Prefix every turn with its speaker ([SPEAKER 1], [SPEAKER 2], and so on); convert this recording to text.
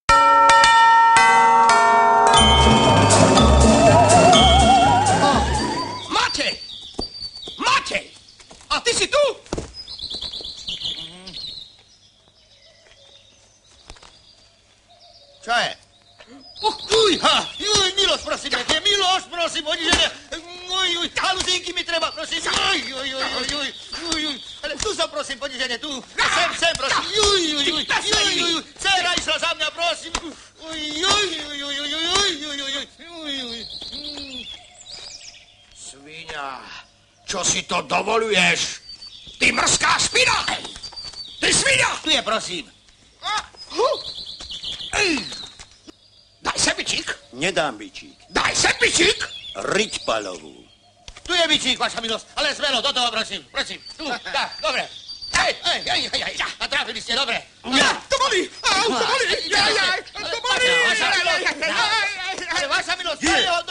[SPEAKER 1] Matej! A ty si tu?
[SPEAKER 2] Čo je? Miloš, prosím, Miloš, prosím, poniženie. Haluzínky mi treba, prosím. Ale tu som, prosím, poniženie, tu. Sem, prosím. Dcera išla za mňa, prosím.
[SPEAKER 1] Sviňa, čo si to dovoluješ? Ty mrzká špina! Ty sviňa!
[SPEAKER 2] Tu je, prosím.
[SPEAKER 1] Daj sem bičík.
[SPEAKER 3] Nedám bičík.
[SPEAKER 1] Daj sem bičík.
[SPEAKER 3] Riť palovú.
[SPEAKER 2] Tu je bičík, vaša milosť, ale smelo, do toho, prosím. Tu, tak, dobre. Hej, a tráfili ste, dobre.
[SPEAKER 1] To bolí, to bolí.
[SPEAKER 2] Vaša milosť,